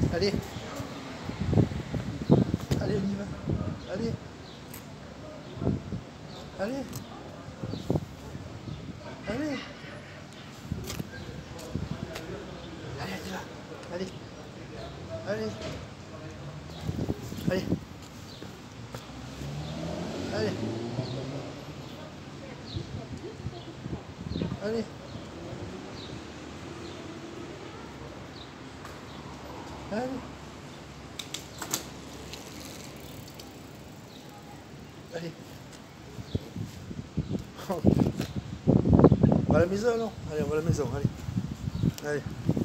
Allez. Allez, on y va. Allez. Allez. Allez. Allez, on y va. Allez. Allez. Allez. Allez. Allez. Allez. Allez. On va à la maison, non? Allez, on va à la maison, allez. Allez.